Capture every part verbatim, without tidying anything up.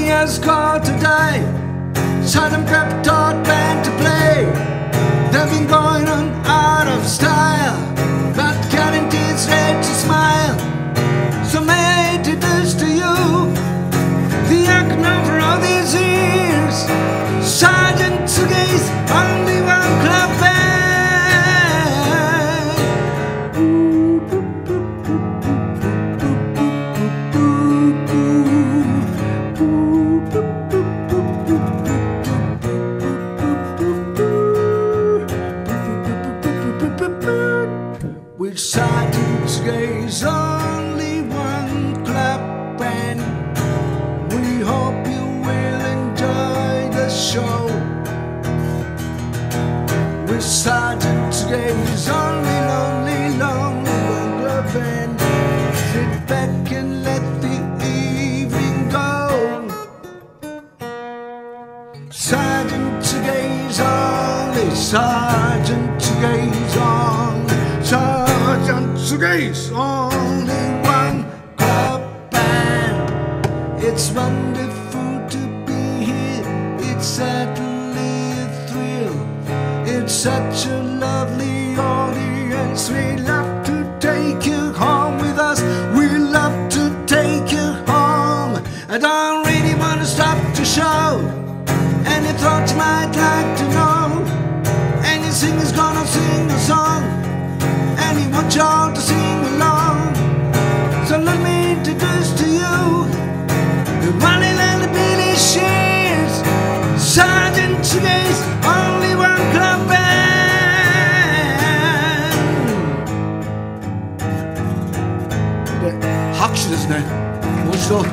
years ago today, Sergeant Pepper taught band to play. They've been going on out of style, but guarantees ready to smile. So may I introduce to you the acting over all these years, Sergeant Tsuge's only one club band. With Sergeant Tsuge's only one club band, we hope you will enjoy the show. With Sergeant Tsuge's only lonely, lonely one club band, sit back and let the evening go. Sergeant Tsuge's only, Sergeant Tsuge's only, Sergeant Tsuge's only one club band. It's wonderful to be here, it's certainly a thrill. It's such a lovely audience. We love to take you home with us, we love to take you home. I don't really want to stop the show. Any thoughts you might like to know? Any singer's gonna sing a song, and he wants you all to sing along. So let me introduce to you the one and the Billy Shears, Sergeant Tsuge's only one club band. 네, 박수ですね。もう一度。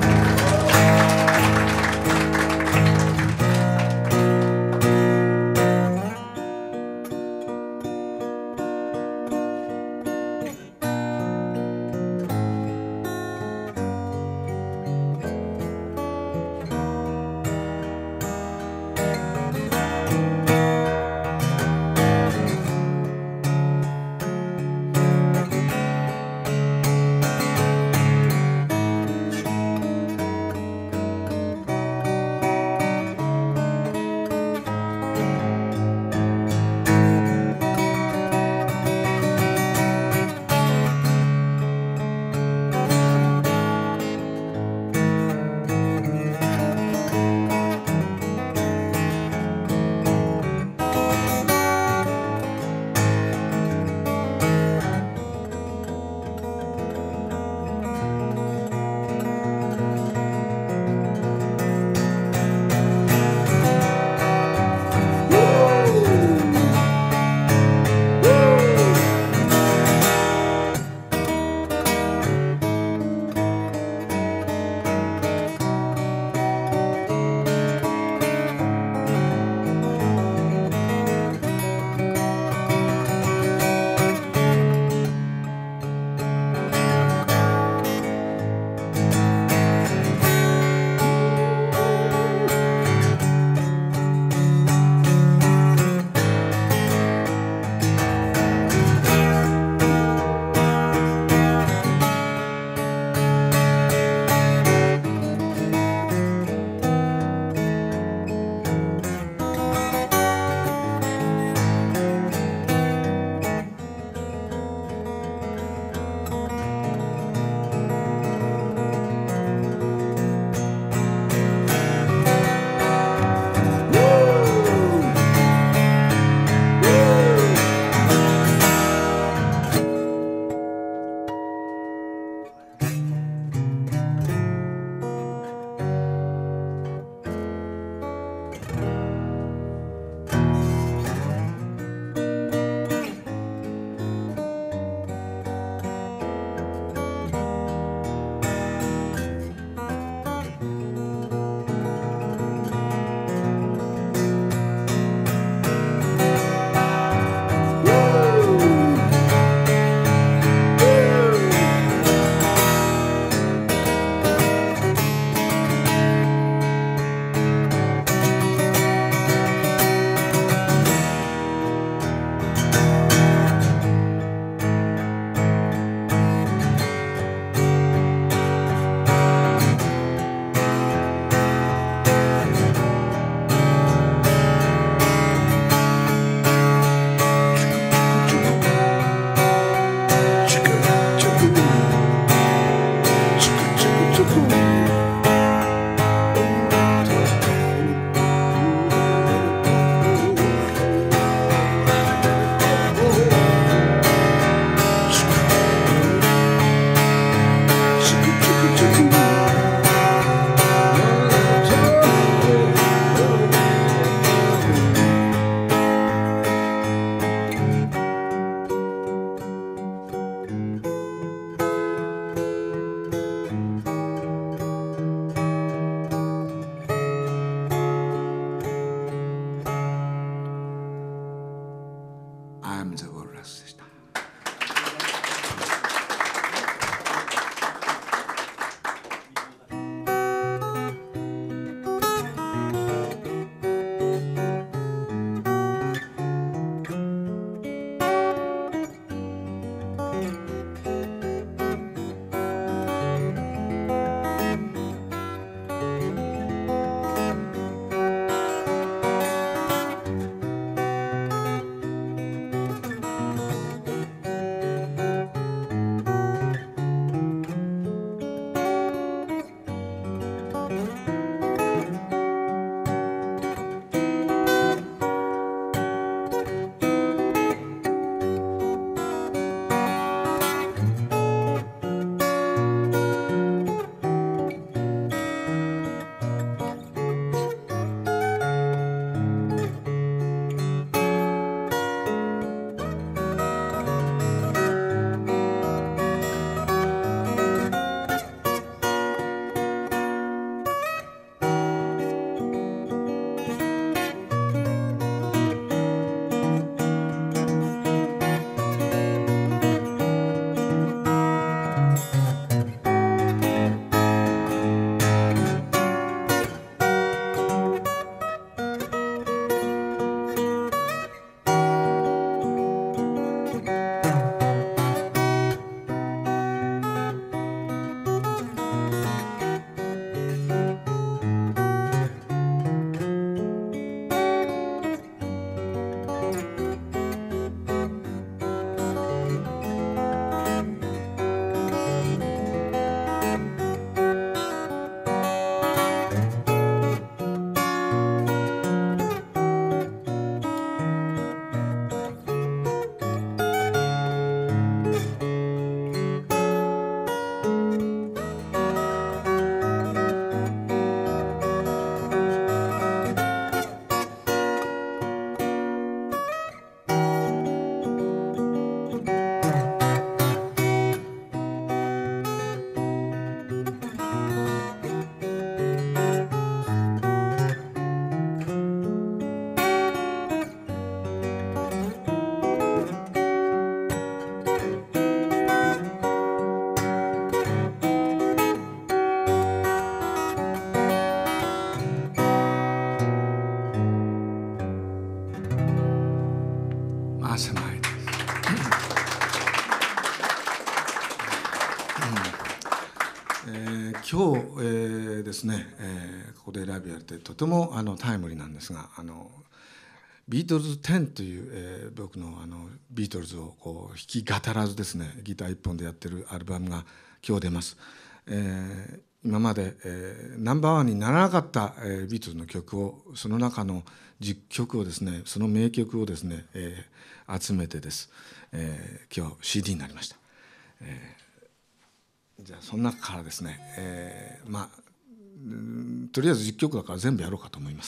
今日、えー、ですね、えー、ここでライブやれてとてもあのタイムリーなんですが、あのビートルズテンという、えー、僕のあのビートルズをこう弾き語らずですね、ギター一本でやってるアルバムが今日出ます。えー、今まで、えー、ナンバーワンにならなかった、えー、ビートルズの曲を、その中のじゅっきょくをですね、その名曲をですね、えー、集めてです、えー、今日 シーディー になりました。えー、じゃあその中からですね、えー、まあとりあえずじゅっきょくだから全部やろうかと思います。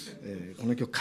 えー、この曲から。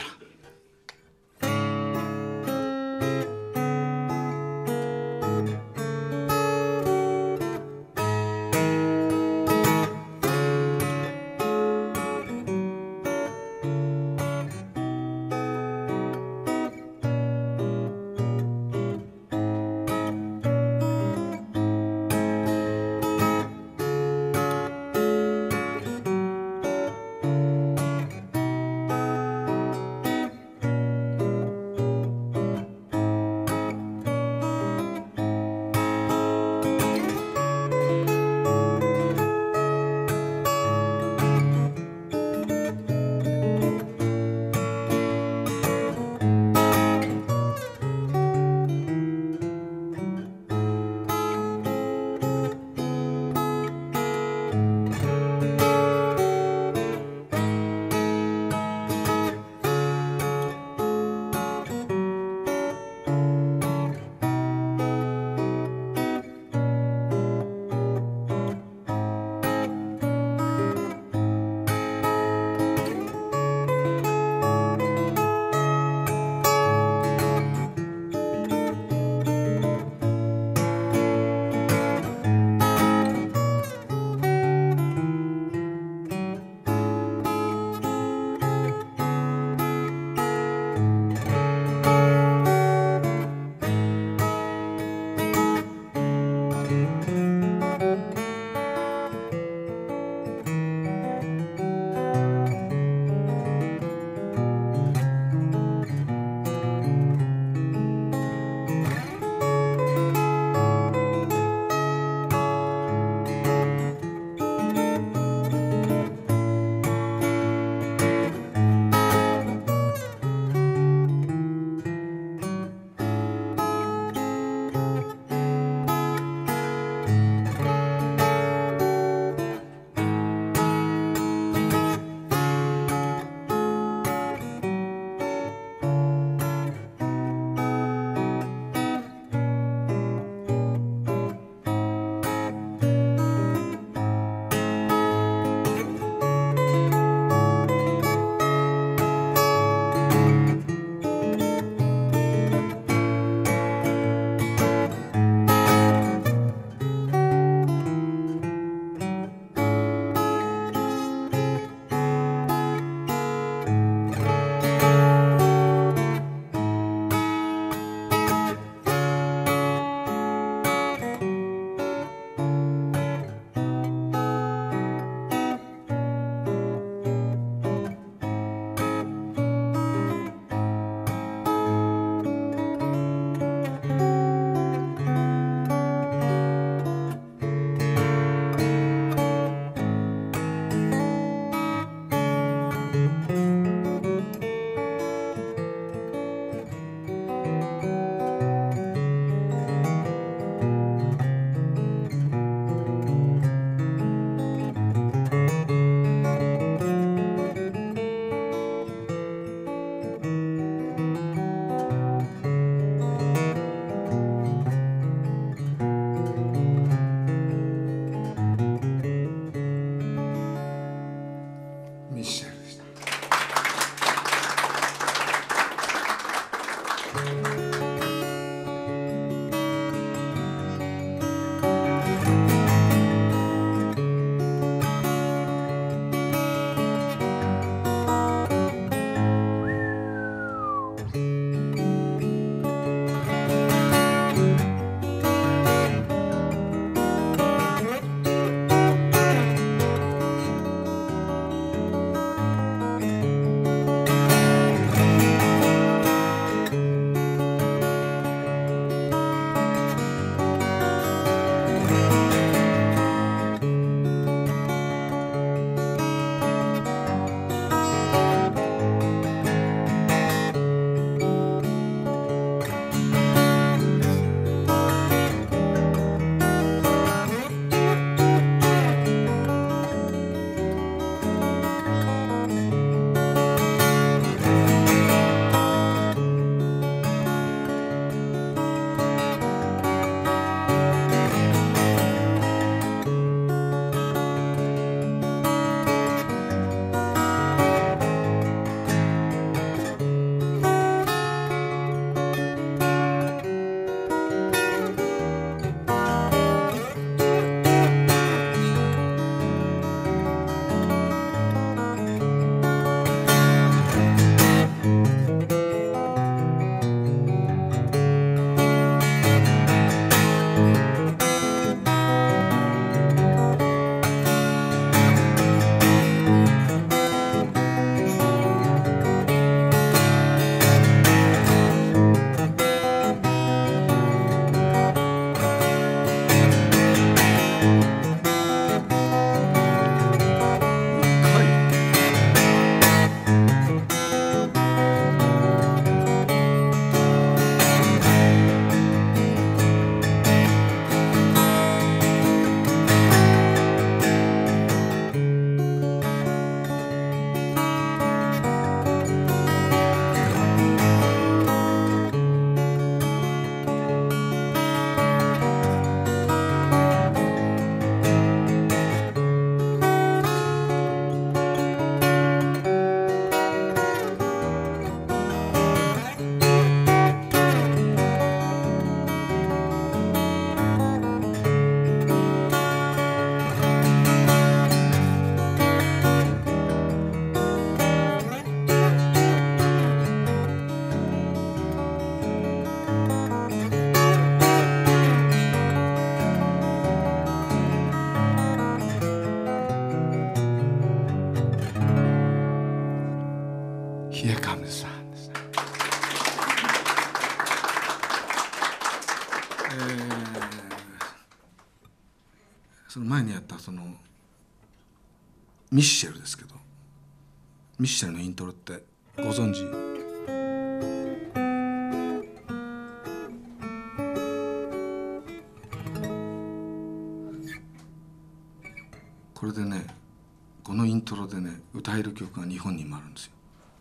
ダメです。えー、その前にやったそのミッシェルですけど、ミッシェルのイントロってご存知？これでね、このイントロでね歌える曲が日本にもあるんですよ。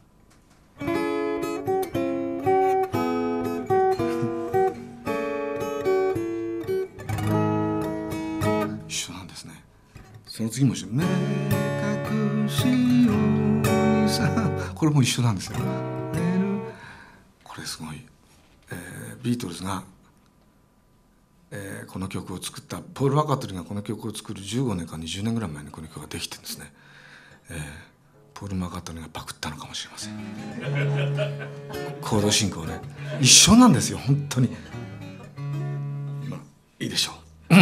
一緒なんですね。その次も一緒。目隠しようにさ、これも一緒なんですよ。これすごい、えー、ビートルズが、えー、この曲を作ったポール・マッカートニーがこの曲を作るじゅうごねんかにじゅうねんぐらい前にこの曲ができてるんですね。えー、ポール・マッカートニーがパクったのかもしれません。コード進行ね一緒なんですよ本当に。まあいいでしょう。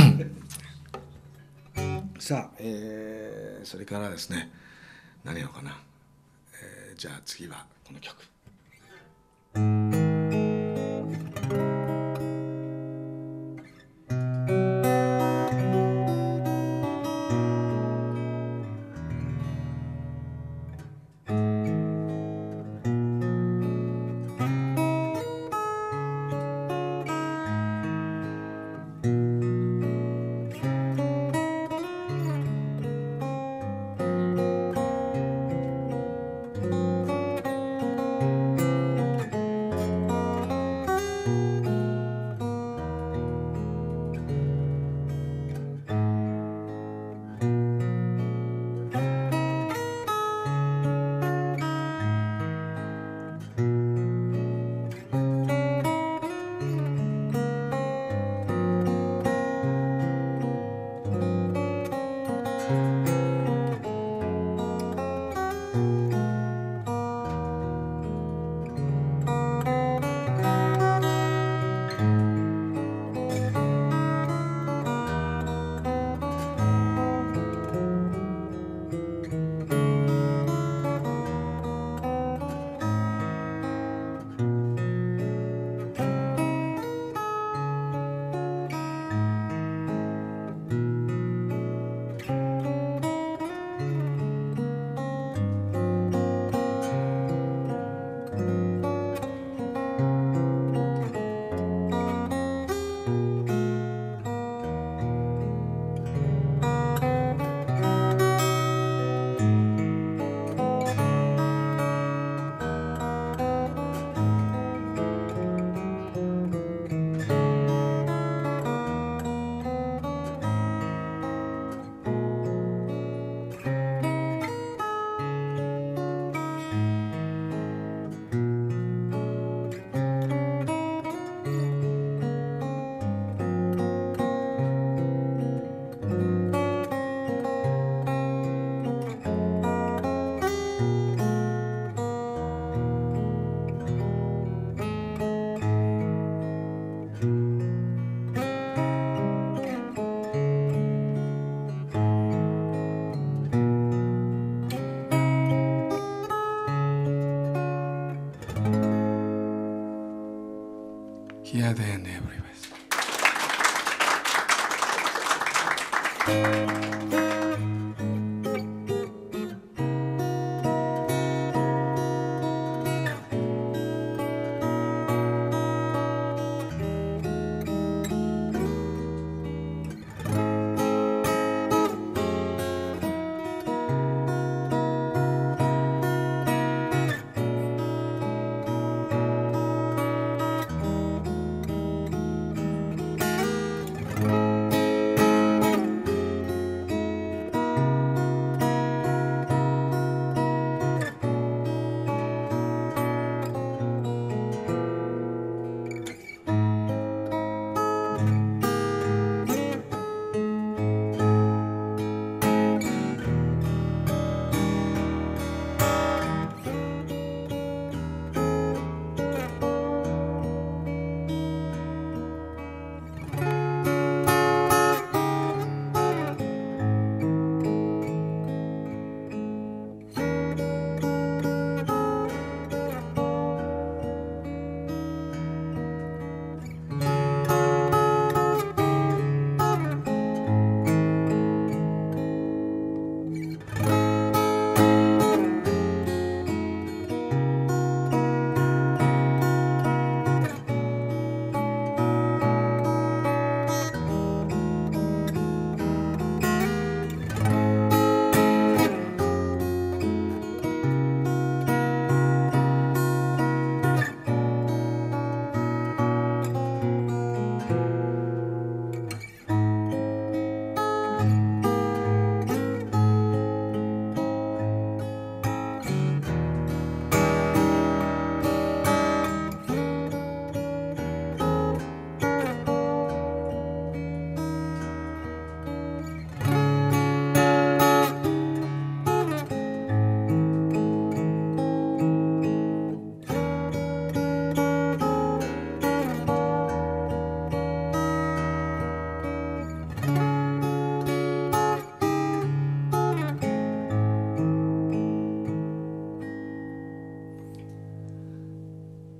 さあ、えー、それからですね、何やろうかな、えー、じゃあ次はこの曲。Here, there, and everywhere.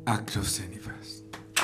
Across the Universe。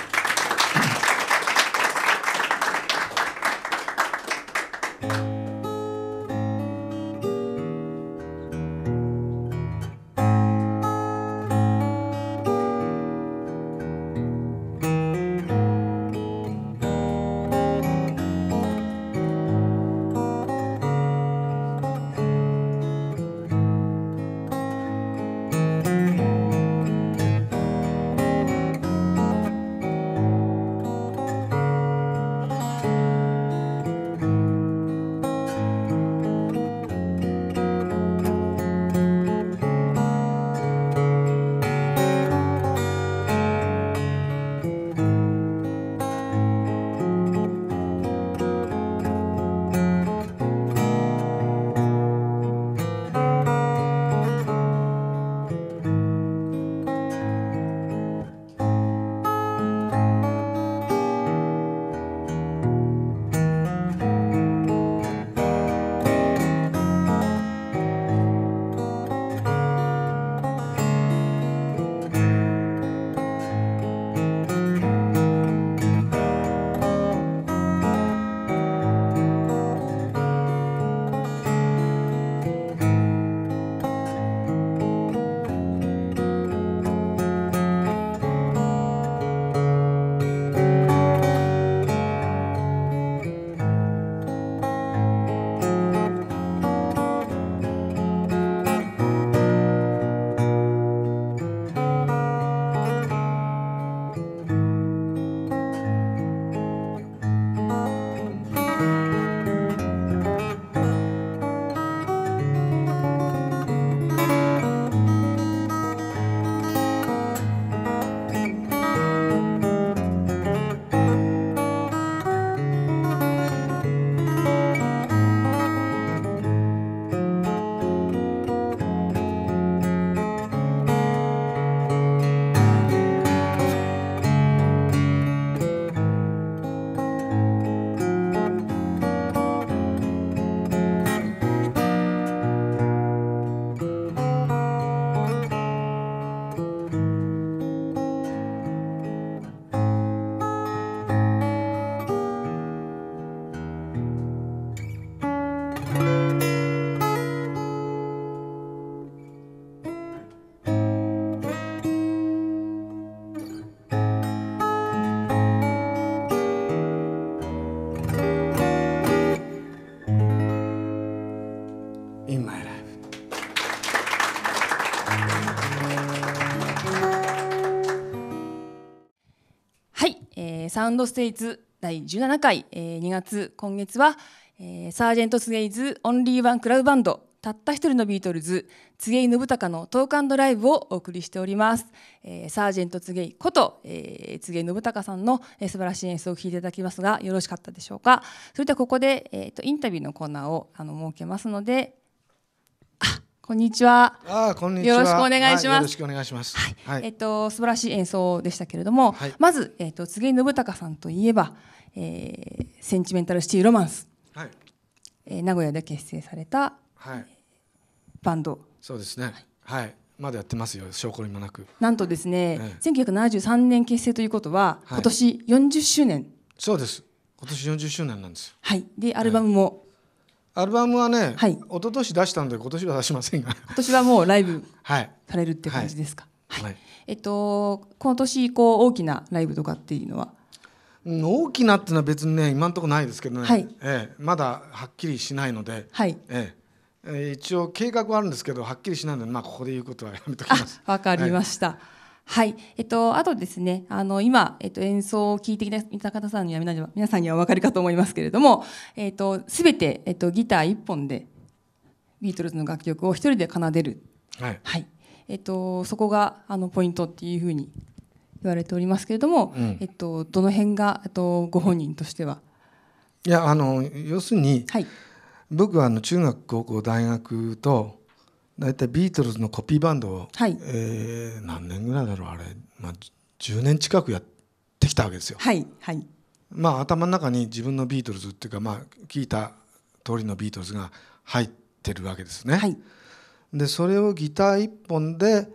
サウンドステイツだいじゅうななかい、えー、にがつ今月は、えー、サージェント・ツゲイズ・オンリー・ワン・クラブバンドたった一人のビートルズ柘植信孝のトーク&ライブをお送りしております。えー、サージェント・ツゲイこと、えー、柘植信孝さんの、えー、素晴らしい演奏を聴いていただきますがよろしかったでしょうか。それではここで、えー、とインタビューのコーナーをあの設けますので、あこんにちは。 あこんにちは。 よろしくお願いします。はい、 よろしくお願いします。 はいはい、えっと素晴らしい演奏でしたけれども、はい、まず、えっと、柘植信孝さんといえば、えー、センチメンタルシティロマンス、はいえー、名古屋で結成された、はい、バンド。 そうですね。はい、はい、まだやってますよ。証拠にもなく。 なんとですね、ええ、せんきゅうひゃくななじゅうさんねん結成ということは、はい、今年よんじゅっしゅうねん。 そうです。今年よんじゅっしゅうねんなんです。 はい。でアルバムも。はいアルバムはね、はい、一昨年出したので今年は出しませんが今年はもうライブされるって感じですか。はいはいはい、えっと今年以降大きなライブとかっていうのは、 うん、大きなっていうのは別にね今のところないですけどね、はいええ、まだはっきりしないので、はいええ、一応計画はあるんですけどはっきりしないので、まあ、ここで言うことはやめときます。 わかりました。はいはいえっと、あとですねあの今、えっと、演奏を聴いていた方さんには皆さんにはお分かりかと思いますけれども、えっと、全て、えっと、ギターいっぽんでビートルズの楽曲を一人で奏でる、はいはいえっと、そこがあのポイントっていうふうに言われておりますけれども、うんえっと、どの辺が、えっと、ご本人としては。 いやあの要するに、はい、僕はあの中学高校大学とだいたいビートルズのコピーバンドを、はいえー、何年ぐらいだろうあれ、まあ、じゅうねん近くやってきたわけですよ。はいはいまあ、頭の中に自分のビートルズっていうか、まあ、聞いた通りのビートルズが入ってるわけですね。はい、でそれをギターいっぽんで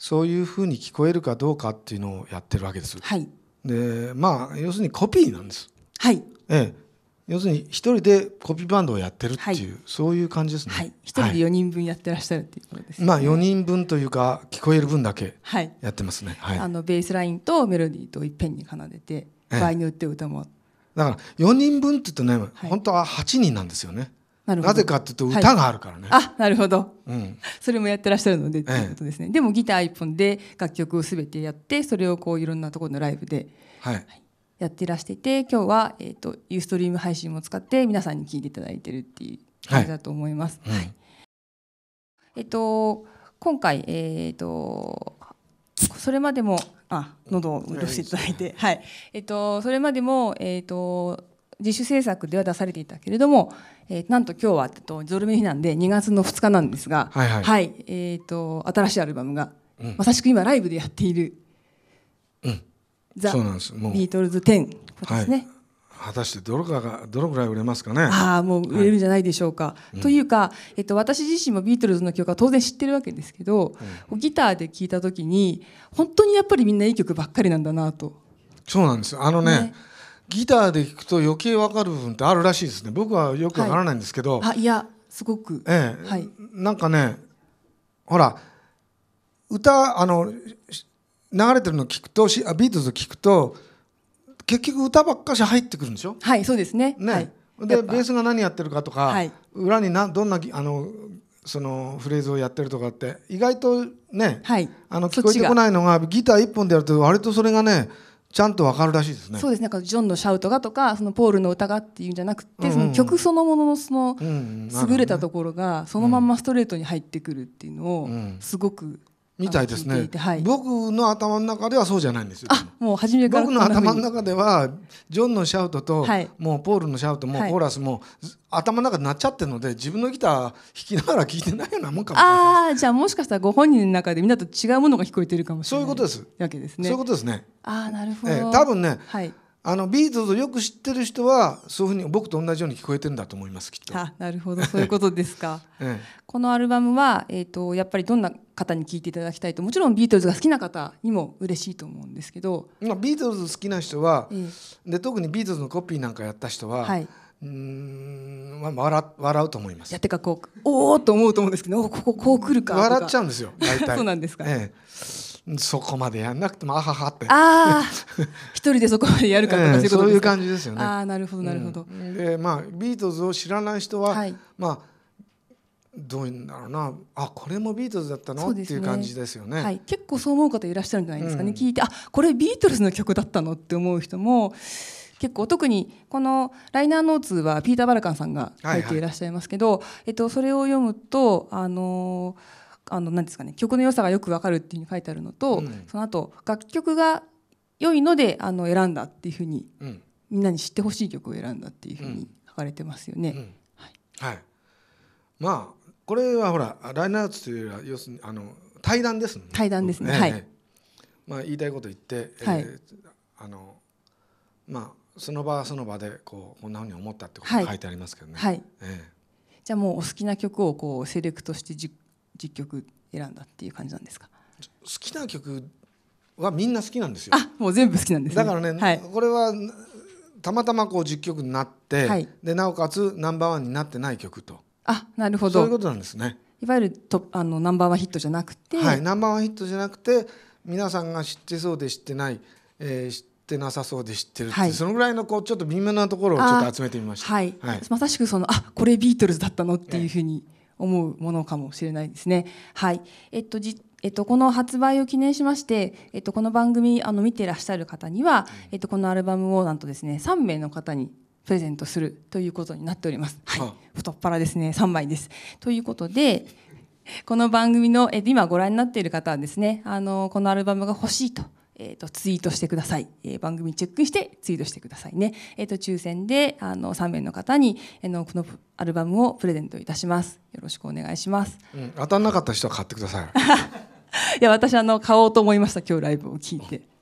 そういうふうに聞こえるかどうかっていうのをやってるわけです。 はい、 でまあ要するにコピーなんです。 はい、 ええ、要するに一人でコピーバンドをやってるっていう、はい、そういう感じですね。 はい、一人でよにんぶんやってらっしゃるっていうことですね。 まあよにんぶんというか聞こえる分だけやってますね。 はい、あのベースラインとメロディーといっぺんに奏でて、場合によって歌も、 だからよにんぶんって言うとね、はい、本当ははちにんなんですよね。なぜかっていうと歌があるからね。 はい、あ、なるほど、 うん、 それもやってらっしゃるのでっていうことですね。ええ、でもギター一本で楽曲をすべてやって、それをこういろんなところのライブで、はい、やっていらしていて、今日は、えーと、ユーストリーム配信も使って皆さんに聴いていただいているっていう感じだと思います。はい、はい、えーと、今回、えーと、それまでもあ喉を潤していただいて、はい、えーと、それまでも、えーと、自主制作では出されていたけれども、えー、なんと今日はとゾルメの日なんでにがつのふつかなんですが、はいはい、はい、えーと、新しいアルバムが、うん、まさしく今ライブでやっている、うん、ザ・ビートルズテンですね。 はい、果たしてどれかがどのぐらい売れますかね。 ああ、もう売れるんじゃないでしょうか。はい、というか、えっと、私自身もビートルズの曲は当然知ってるわけですけど、うん、ギターで聴いた時に本当にやっぱりみんないい曲ばっかりなんだなと。 そうなんですよ。あのね、ね、ギターで聴くと余計分かる部分ってあるらしいですね。僕はよく分からないんですけど、 はい、あ、いやすごく、 ええ、はい、なんかね、ほら歌あの流れてるの聞くと、ビートルズ聴くと結局歌ばっかし入ってくるんでしょ。 はい、そうですね。 ね、 はい、 でベースが何やってるかとか、はい、裏になどんなあのそのフレーズをやってるとかって意外とね、はい、あの聞こえてこないのがギター一本でやると割とそれがねちゃんとわかるらしいですね。 そうですね。なんかジョンのシャウトがとか、そのポールの歌がっていうんじゃなくて、うんうん、その曲そのもののその優れたところがそのまんまストレートに入ってくるっていうのをすごく、うん、 みたいですね。はい、僕の頭の中ではそうじゃないんですよ。 あ、もう初めから僕の頭の中ではジョンのシャウトと、はい、もうポールのシャウトもコーラスも、はい、頭の中でなっちゃってるので、自分のギター弾きながら聴いてないようなもんかもしれない。 ああ、じゃあもしかしたらご本人の中でみんなと違うものが聞こえてるかもしれない。 そういうことです。 わけですね。 そういうことですね。 ああ、なるほど。 えー、多分ね、 はい、 あのビートルズをよく知ってる人はそういうふうに僕と同じように聞こえてるんだと思います、きっと。 あ、なるほど、そういうことですか。ええ、このアルバムは、えーと、やっぱりどんな方に聴いていただきたいと、もちろんビートルズが好きな方にも嬉しいと思うんですけど、 まあ、ビートルズ好きな人は、ええ、で特にビートルズのコピーなんかやった人は、はい、うーん、まあ、笑, 笑うと思います。 いや、てかこうおおと思うと思うんですけど、おこここう来るかとか笑っちゃうんですよ、大体。 そうなんですか。 ええ、そこまでやんなくてもあははって、 ああ一人でそこまでやるかとか、えー、そういうことですか。 そういう感じですよね。 ああ、なるほどなるほど。 うん、でまあビートルズを知らない人は、はい、まあどういうんだろうな、あ、これもビートルズだったの、ね、っていう感じですよね。 はい、結構そう思う方いらっしゃるんじゃないですかね。うん、聞いて、あ、これビートルズの曲だったのって思う人も結構、特にこのライナーノーツはピーター・バラカンさんが書いていらっしゃいますけど、はいはい、えっと、それを読むとあのあの何ですかね、曲の良さがよくわかるっていうふうに書いてあるのと、うん、その後楽曲が良いのであの選んだっていうふうに、うん、みんなに知ってほしい曲を選んだっていうふうに書かれてますよね。うんうん、はい、はい、まあこれはほらライナーノーツというよりは要するにあの対談ですね。 対談ですね。 ね、 はい。 まあ言いたいこと言って、 はい、 えー、あのまあその場その場でこうこんなふうに思ったってことが書いてありますけどね。 はいはい、 えー、じゃあもうお好きな曲をこうセレクトしてじ実曲選んだっていう感じなんですか。 好きな曲はみんな好きなんですよ。 あ、もう全部好きなんですね。 だからね、はい、これはたまたまこう実曲になって、はい、でなおかつナンバーワンになってない曲と。 あ、なるほど。 そういうことなんですね。 いわゆるトあのナンバーワンヒットじゃなくて、 はい、ナンバーワンヒットじゃなくて皆さんが知ってそうで知ってない、えー、知ってなさそうで知ってるって、はい、そのぐらいのこうちょっと微妙なところをちょっと集めてみました。 はいはい、まさしくそのあ、これビートルズだったのっていうふうに思うものかもしれないですね。はい、えっとじえっと、この発売を記念しまして、えっと、この番組あの見ていらっしゃる方には、えっと、このアルバムをなんとですねさんめいの方にプレゼントするということになっております。はい、太っ腹ですね。さんまいです。ということでこの番組の、えっと、今ご覧になっている方はですね、あのこのアルバムが欲しいと、えっと、ツイートしてください。えー、番組チェックしてツイートしてくださいね。えっと、抽選であのさんめいの方にあのこのアルバムをプレゼントいたします。よろしくお願いします。 うん、当たんなかった人は買ってください。 いや、私あの買おうと思いました。今日ライブを聞いて。はい。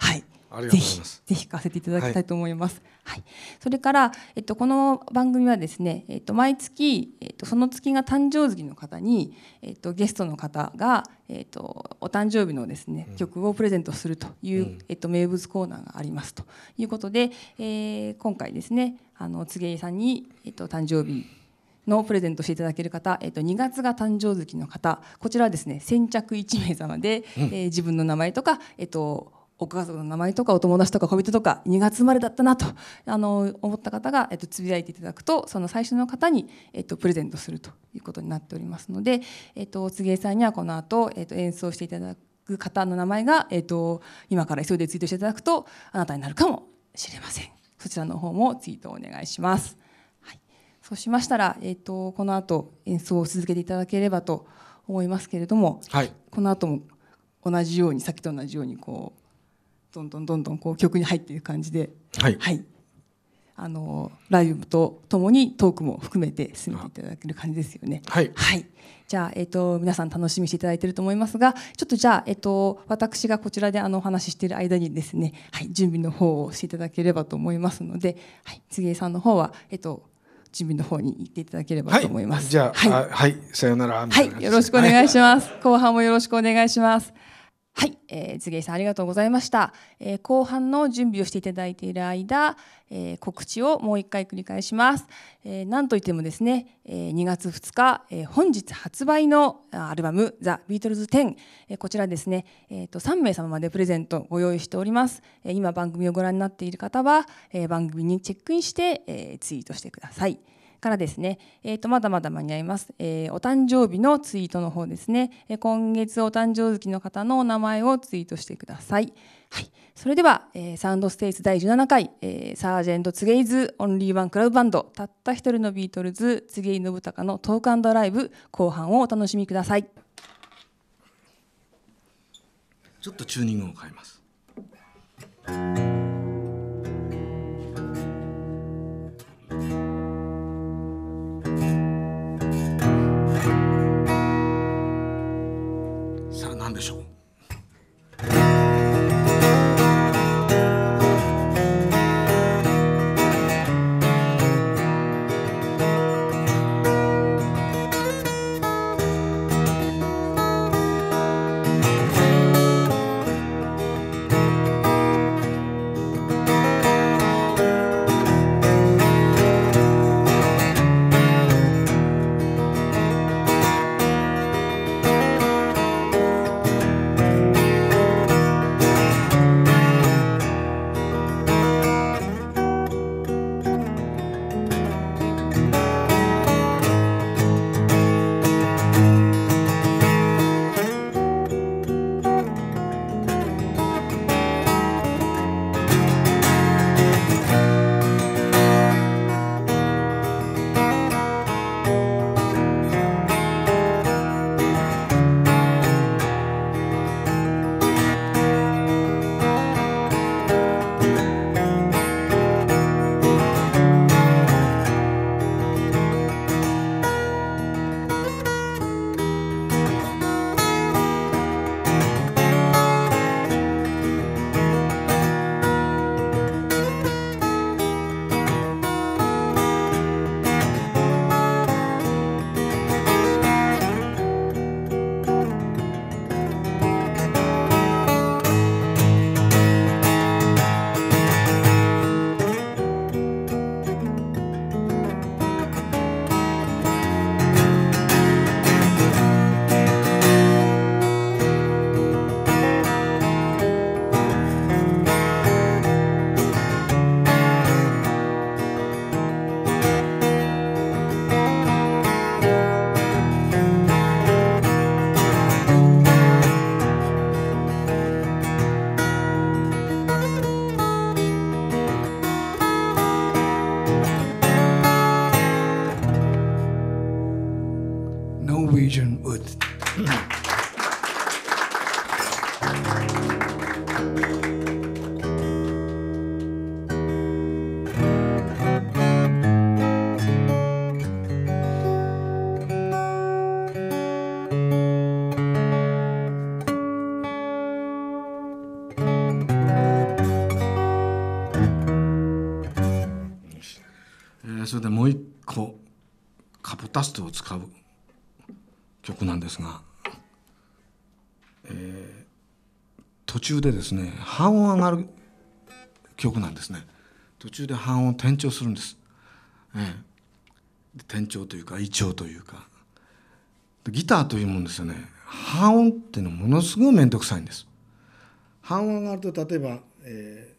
ありがとうございます。 ぜひぜひ聞かせていただきたいと思います。はい、はい、それから、えっと、この番組はですね、えっと、毎月、えっと、その月が誕生月の方に、えっと、ゲストの方が、えっと、お誕生日のですね、うん、曲をプレゼントするという、うん、えっと、名物コーナーがありますということで、えー、今回ですね、あの柘植さんに、えっと、誕生日のプレゼントしていただける方、えっと、にがつが誕生月の方、こちらはですね、先着いちめい様で、うん、えー、自分の名前とか、えっとご家族の名前とかお友達とか恋人とかにがつ生まれだったなとあの思った方が、えっと、つぶやいていただくと、その最初の方に、えっと、プレゼントするということになっておりますので、えっと、柘植さんにはこの後、えっと、演奏していただく方の名前が、えっと、今から急いでツイートしていただくとあなたになるかもしれません。そちらの方もツイートをお願いします。はい、そうしましたら、えっと、この後演奏を続けていただければと思いますけれども、 はい、 この後も同じようにさっきと同じようにこうどんどんどんどんこう曲に入っていく感じで、 はいはい、あのライブとともにトークも含めて進めていただける感じですよね。 はい、 はい、じゃあ、えーと、皆さん楽しみにしていただいていると思いますが、ちょっとじゃあ、えーと、私がこちらであのお話ししている間にですね、はい、準備の方をしていただければと思いますので、はい、柘植さんの方は、えーと、準備の方に行っていただければと思います。 はい、じゃあ、はい、はい、さよなら。 はい、よろしくお願いします。はい、後半もよろしくお願いします。はい、えー、柘植さんありがとうございました。えー、後半の準備をしていただいている間、えー、告知をもう一回繰り返します。えー、なんといってもですね、えー、にがつふつか、えー、本日発売のアルバムザ・ビートルズテン、えー、こちらですね、えー、とさんめい様までプレゼントご用意しております。えー、今番組をご覧になっている方は、えー、番組にチェックインして、えー、ツイートしてください。からですね、えー、とまだまだ間に合います、えー、お誕生日のツイートの方ですね、えー、今月お誕生月の方のお名前をツイートしてください。はい、それでは、えー、サウンドステイツだいじゅうななかい、えー、サージェント柘植イズオンリーワンクラブバンドたった一人のビートルズ柘植信孝のトーク&ライブ後半をお楽しみください。 ちょっとチューニングを変えます。さあ何でしょう。Norwegian wood. それでもう一個カポタストを使う曲なんですが、えー、途中でですね半音上がる曲なんですね。途中で半音転調するんです、えー、転調というか異調というか、ギターというもんですよね。半音っていうのはものすごい面倒くさいんです。半音上がると例えば、え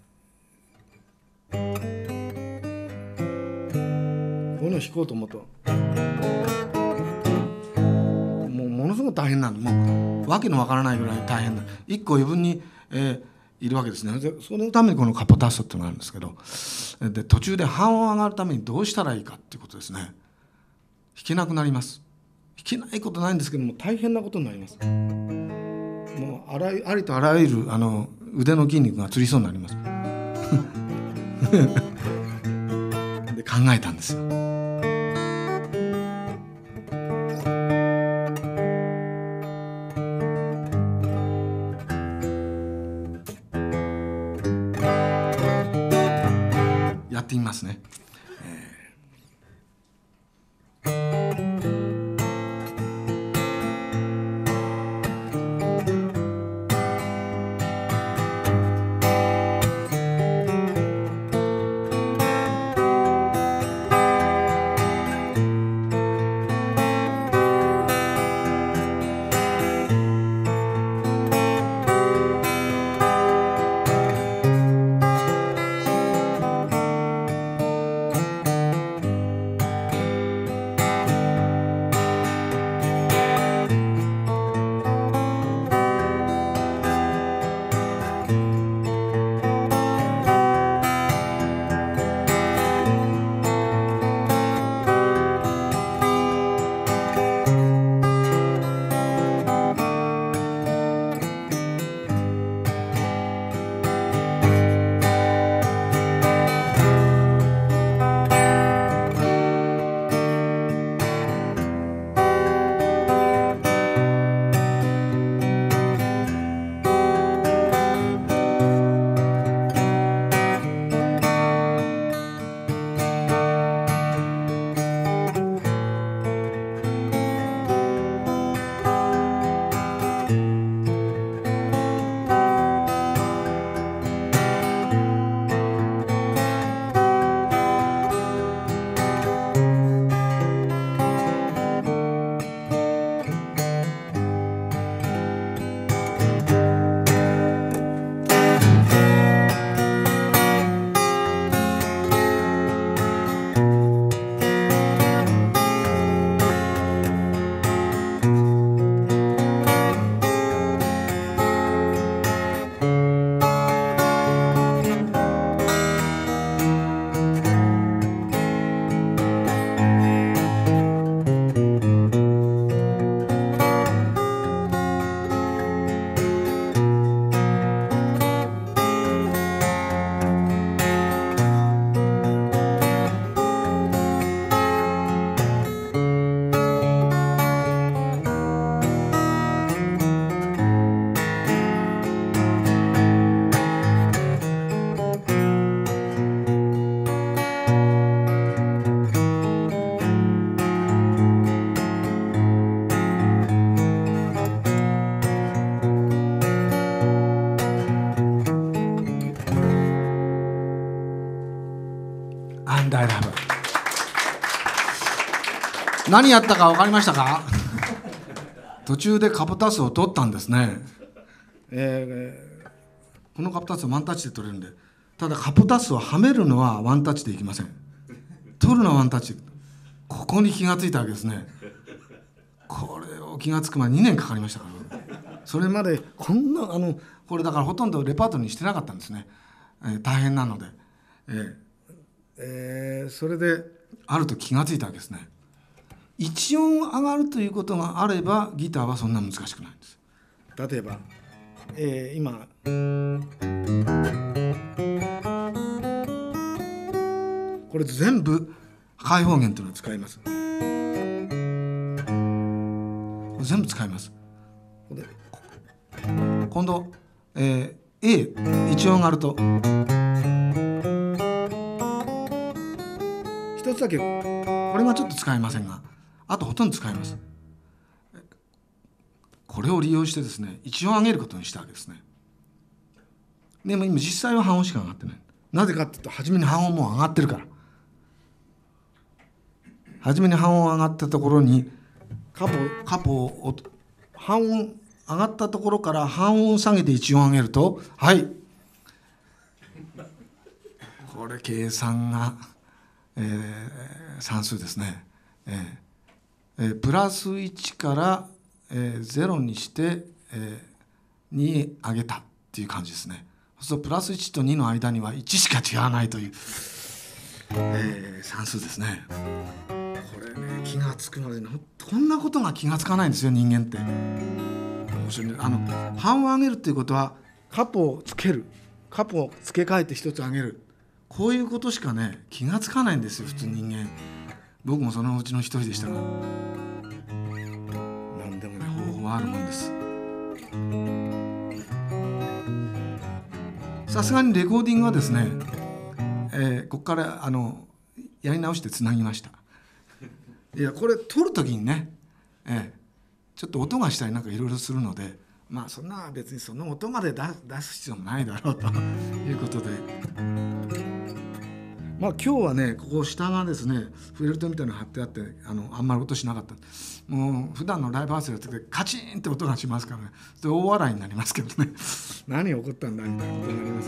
ー、こういうのを弾こうと思うともうものすごく大変なんで、もう訳のわからないぐらい大変な一個余分に、えー、いるわけですね。でそのためにこのカポタストっていうのがあるんですけど、で途中で半音上がるためにどうしたらいいかっていうことですね。弾けなくなります。弾けないことないんですけども大変なことになります。もうあらゆありとあらゆるあの腕の筋肉がつりそうになりますで考えたんですよ。やってみますね。何やったか分かりましたか？途中でカポタスを取ったんですね、えー、このカポタスはワンタッチで取れるんで、ただカポタスをはめるのはワンタッチでいきません。取るのはワンタッチ。ここに気がついたわけですね。これを気がつくまでにねんかかりましたから、それまでこんなあのこれだからほとんどレパートリーにしてなかったんですね、えー、大変なので、えーえー、それであると気がついたわけですね。一音上がるということがあればギターはそんな難しくないんです。例えば、えー、今これ全部開放弦というのを使います。全部使います。で今度、えー、A 一音上がると一つだけこれがちょっと使えませんが、あとほとんど使えます。これを利用してですね、一音上げることにしたわけですね。でも今実際は半音しか上がってない。なぜかっていうと、初めに半音もう上がってるから。初めに半音上がったところにカポカポを半音上がったところから半音下げて一音上げると、はい、これ計算が、えー、算数ですね。えーえー、プラスいちから、えー、ゼロにして、えー、に上げたっていう感じですね。そうするとプラスいちとにの間にはいちしか違わないという、えー、算数ですね。これね、気がつくまでにこんなことが気がつかないんですよ、人間って。面白いね。あの半音上げるっていうことはカポをつける、カポを付け替えて一つ上げる、こういうことしかね気がつかないんですよ、普通人間。僕もそのうちの一人でしたが、何でもね方法はあるもんです。さすがにレコーディングはですね、えー、ここからあのやり直してつなぎました。いやこれ撮る時にね、えー、ちょっと音がしたりなんかいろいろするので、まあそんな別にその音まで出す必要もないだろうということで、まあ今日はねここ下がですねフェルトみたいなの貼ってあって、あのあんまり音しなかった。もう普段のライブハウスやっててカチンって音がしますからね、それ大笑いになりますけどね何が起こったんだみたいなことになります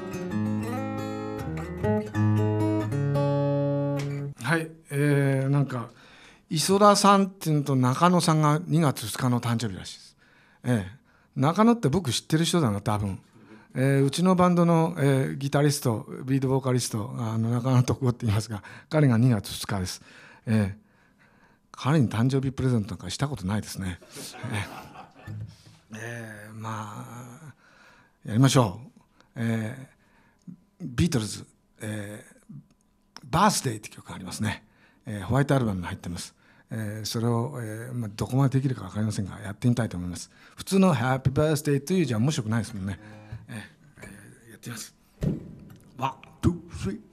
が、はい、えー、なんか磯田さんっていうのと中野さんがにがつふつかの誕生日らしいです。ええ、中野って僕知ってる人だな多分。えー、うちのバンドの、えー、ギタリストビートボーカリストあの中野徳夫って言いますが、彼がにがつふつかです。えー、彼に誕生日プレゼントなんかしたことないですね。えーえー、まあやりましょう。えー、ビートルズ、えー、バースデーって曲がありますね。えー、ホワイトアルバムに入ってます。えー、それを、えーまあ、どこまでできるか分かりませんがやってみたいと思います。普通のハッピーバースデーというじゃ面白くないですもんね。えーえー、やってみます。ワン、ツー、スリー。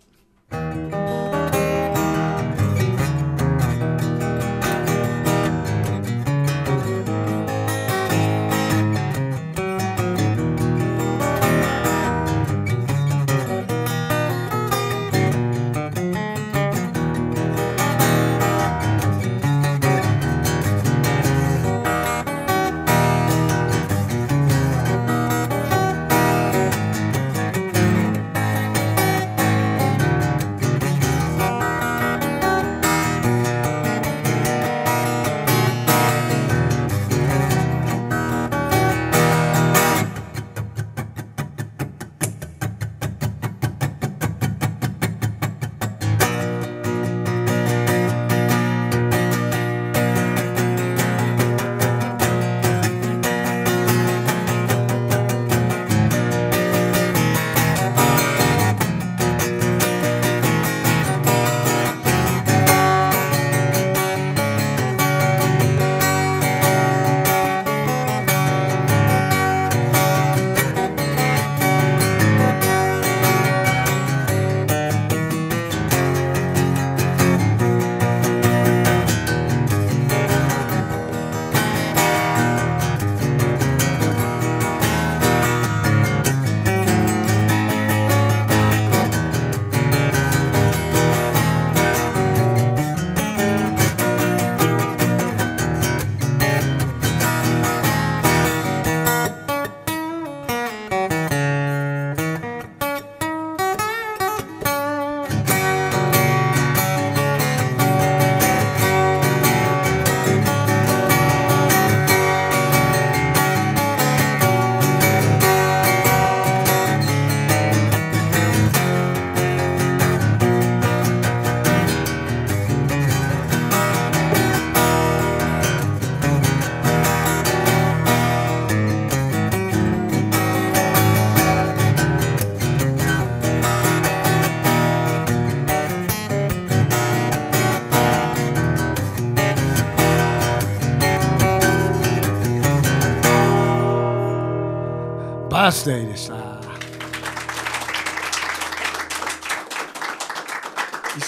バースデーでした。磯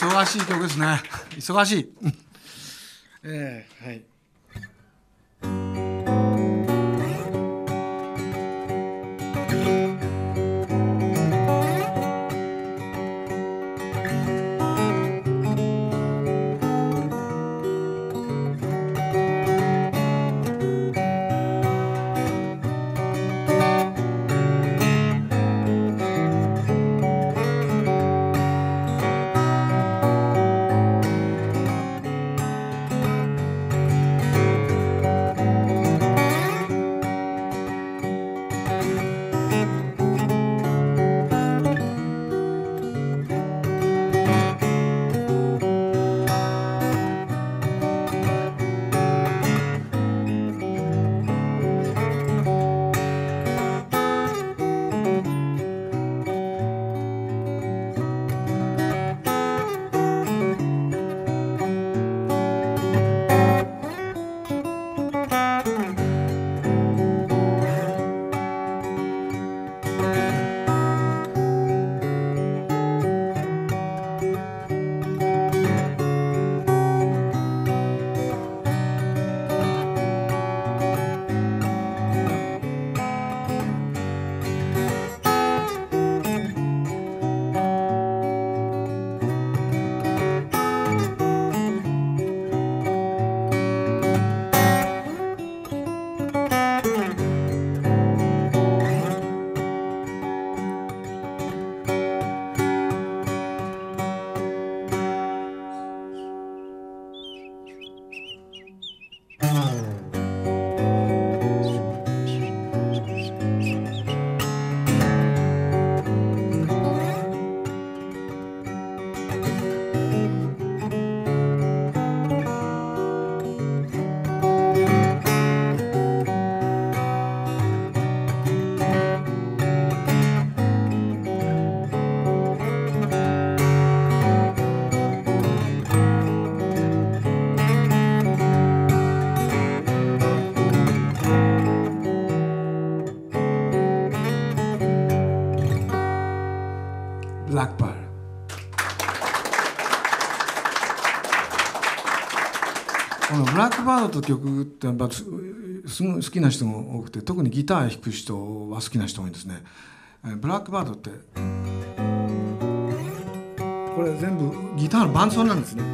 忙しい曲ですね。忙しい。えー、はい。ブラックバード。このブラックバードと曲ってやっぱすごい好きな人も多くて、特にギター弾く人は好きな人多いんですね。ブラックバードってこれ全部ギターの伴奏なんですね。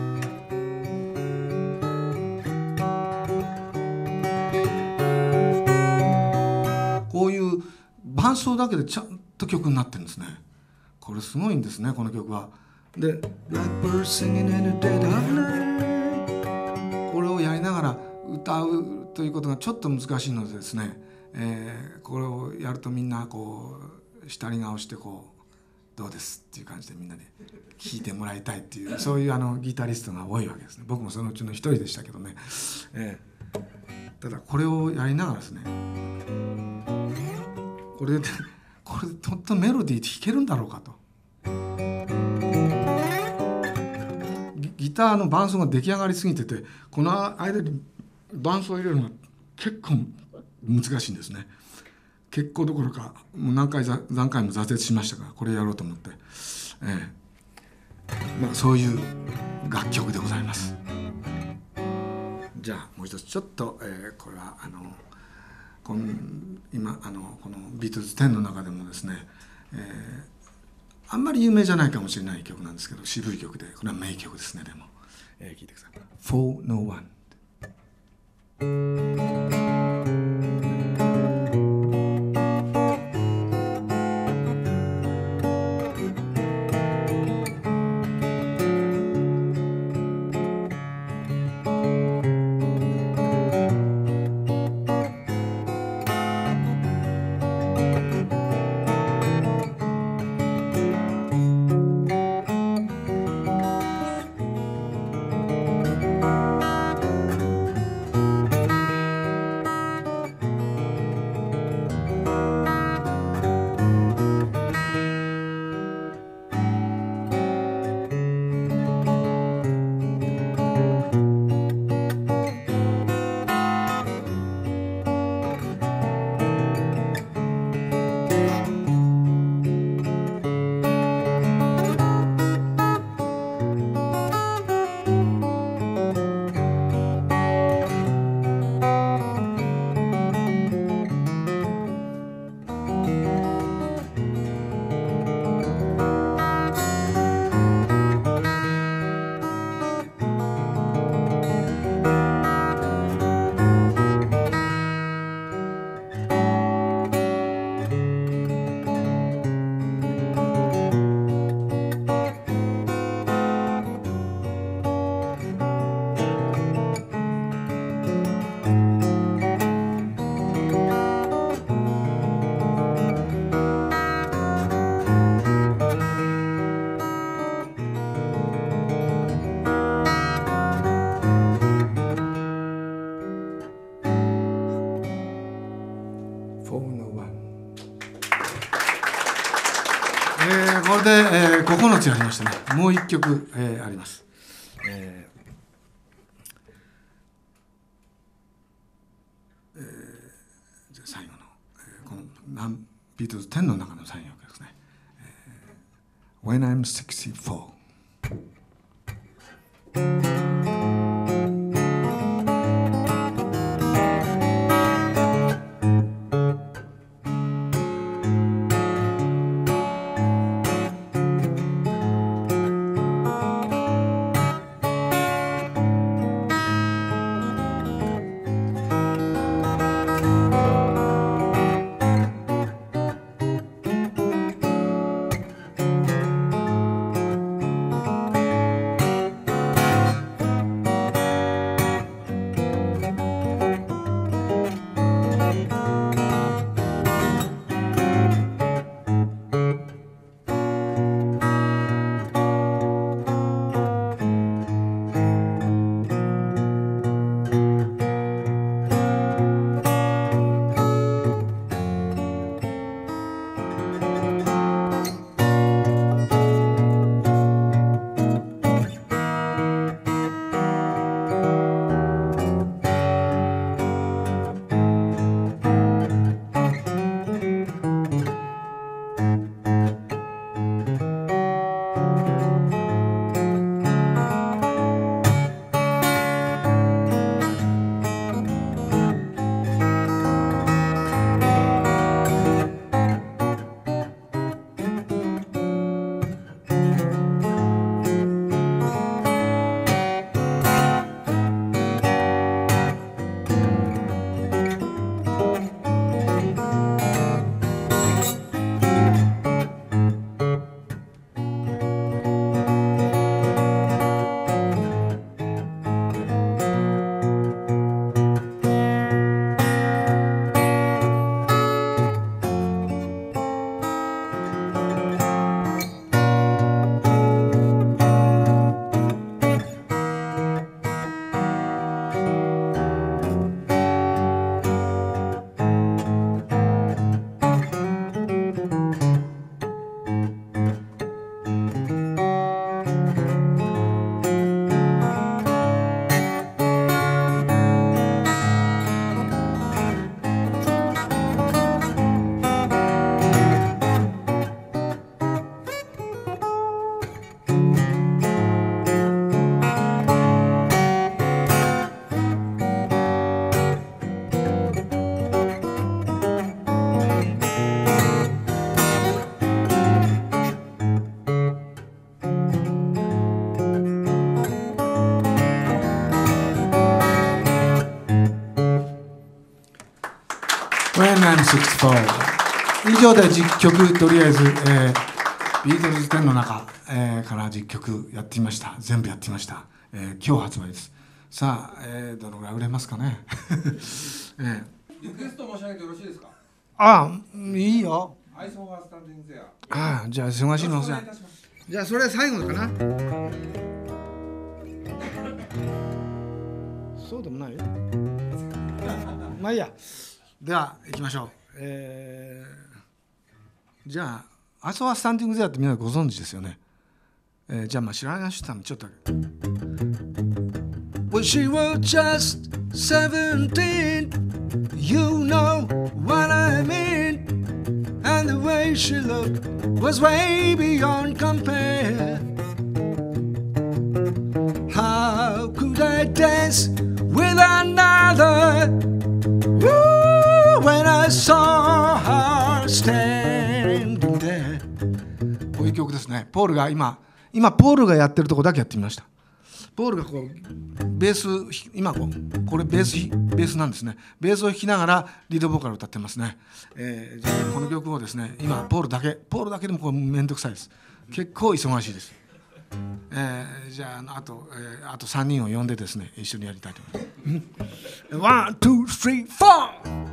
こういう伴奏だけでちゃんと曲になってるんですね。これすごいんですね、この曲は。で「Blackbird singing in the dead of night」これをやりながら歌うということがちょっと難しいのでですね、えー、これをやるとみんなこう下り直してこうどうですっていう感じでみんなで聴いてもらいたいっていうそういうあのギタリストが多いわけですね。僕もそのうちの一人でしたけどね、えー、ただこれをやりながらですね、これでこれでとってもメロディーって弾けるんだろうかと。ギ, ギターの伴奏が出来上がりすぎてて、この間に伴奏を入れるのが結構難しいんですね。結構どころかもう何回何回も挫折しましたから、これやろうと思って、ええ、まあそういう楽曲でございます。じゃあもう一つちょっと、えー、これはあのこの今あのこのビートルズじゅうの中でもですね、えー、あんまり有名じゃないかもしれない曲なんですけど、渋い曲で、これは名曲ですね。でも、えー、聴いてください。For No One。 フォーのワン。えー、これで、えー、ここのつやりましたね。もう一曲、えー、あります。えーえー、じゃあ最後の、えー、このビートルズテンの中の最後の曲ですね。えー、When I'm sixty-four。When I'm sixty-four。以上で実曲とりあえず、えー、ビートルズテンの中、えー、から実曲やってみました。全部やってみました。えー、今日発売です。さあ、えー、どのぐらい売れますかね。えー、 リクエスト申し上げてよろしいですか。 ああ、いいよ。 アイソンはスタンディングゼア。ああ、じゃあ忙しいのさ。じゃあそれ最後かな。そうでもないよ。まあいいや。では行きましょう。えー、じゃあアイソンはスタンディングゼアってみんなご存知ですよね。えー、じゃあまあ知らない人はちょっとだけ。When she was just seventeen, you know what I mean, and the way she looked was way beyond compare. How could I dance with another? Woo, when I saw her standing there. こういう曲ですね。ポールが今今ポールがやってるとこだけやってみました。ポールがこうベース今こうこれベースベースなんですね。ベースを弾きながらリードボーカルを歌ってますね。えー、じゃあこの曲をですね今ポールだけポールだけでもこうめんどくさいです。結構忙しいです。えー、じゃああと、えー、あとさんにんを呼んでですね一緒にやりたいと思います。ワン、ツー、スリー、フォー。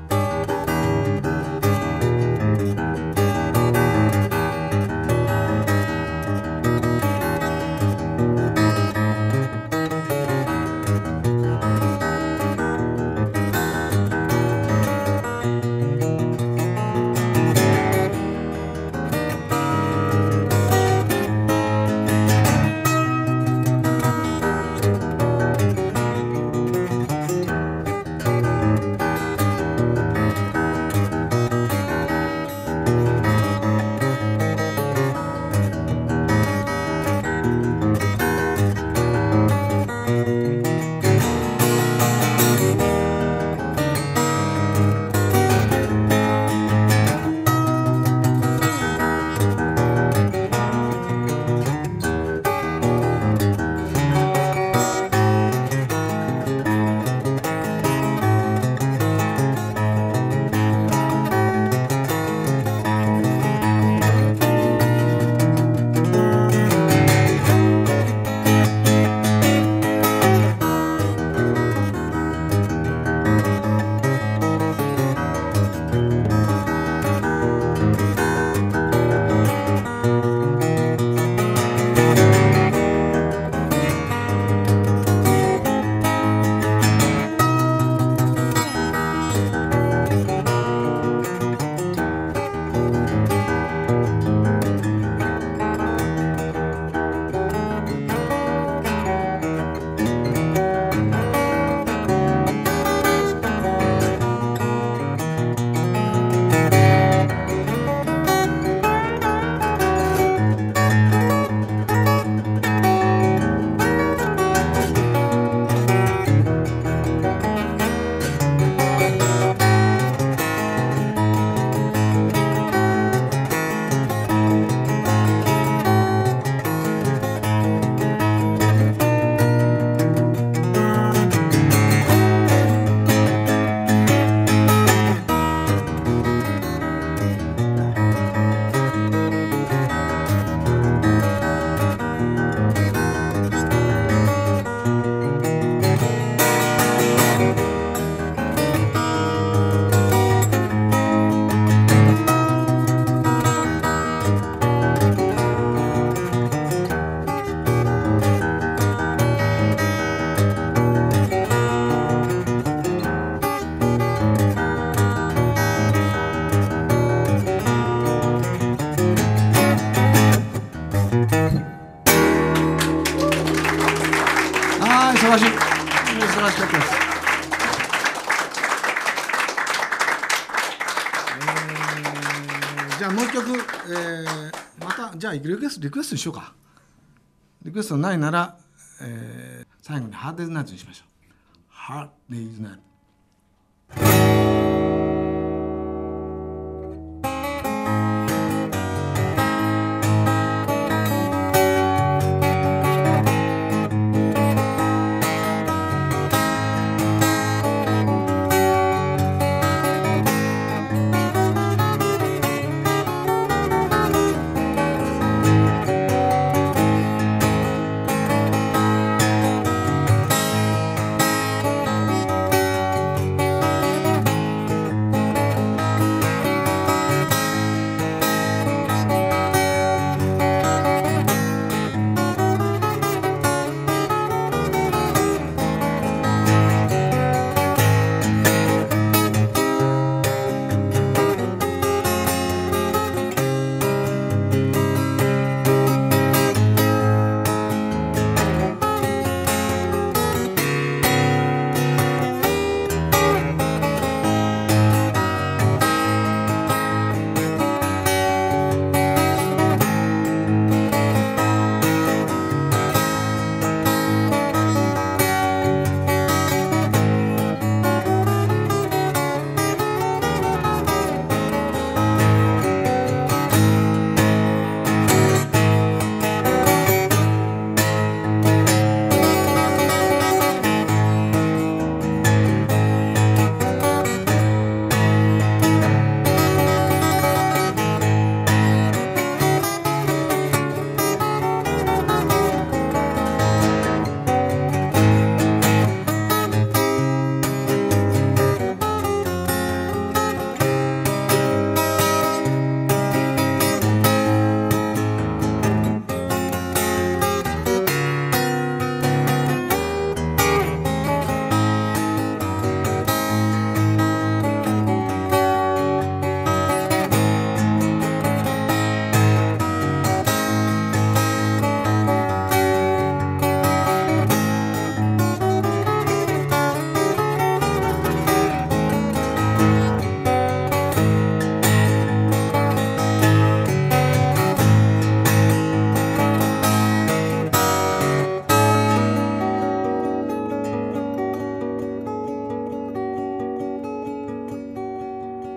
ー、じゃあもう一曲、えー、またじゃあリクエストリクエストにしようか。リクエストないなら、えー、最後にハーデイズナイトにしましょう。ハーデイズナイト。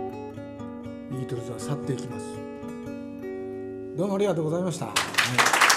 ビートルズは去っていきます。どうもありがとうございました。はい